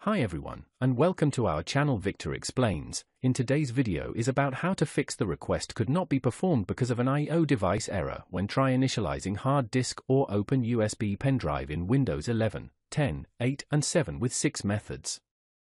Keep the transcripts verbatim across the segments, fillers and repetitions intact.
Hi everyone, and welcome to our channel Victor Explains. In today's video is about how to fix the request could not be performed because of an I O device error when try initializing hard disk or Open U S B Pendrive in Windows eleven, ten, eight and seven with six methods.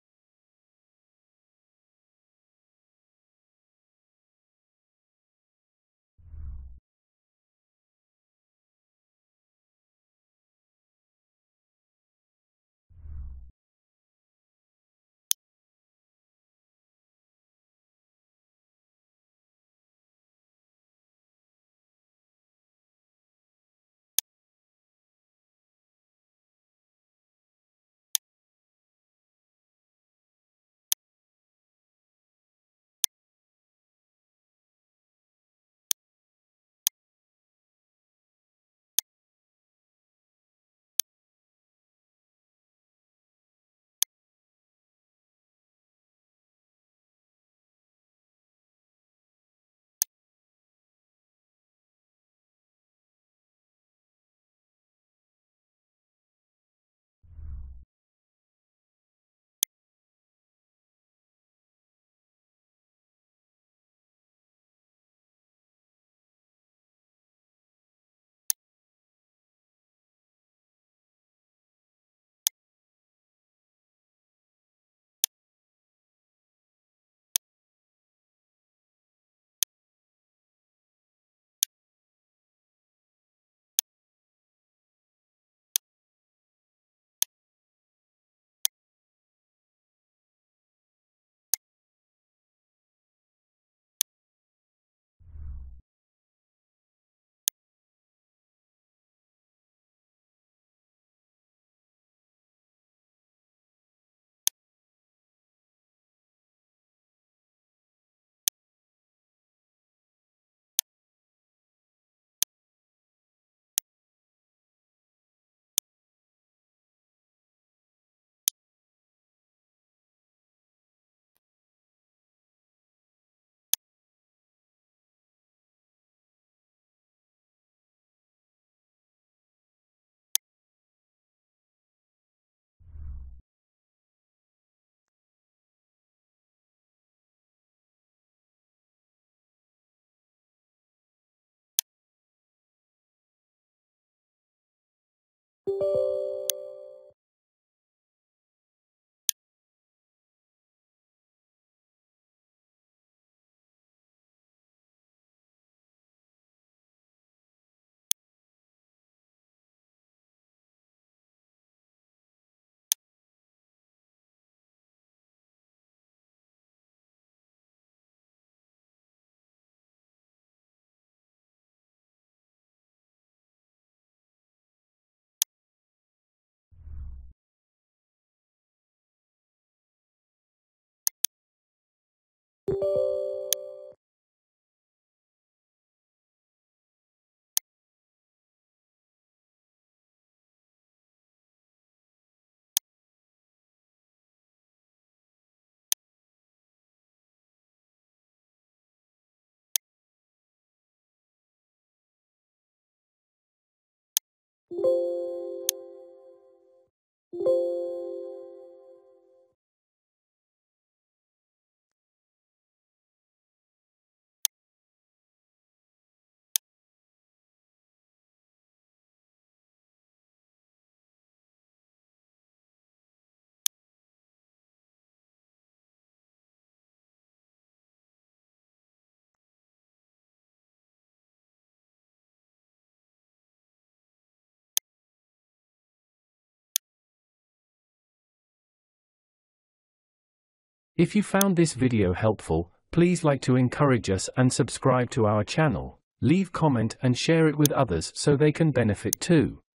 If you found this video helpful, please like to encourage us and subscribe to our channel. Leave comment and share it with others so they can benefit too.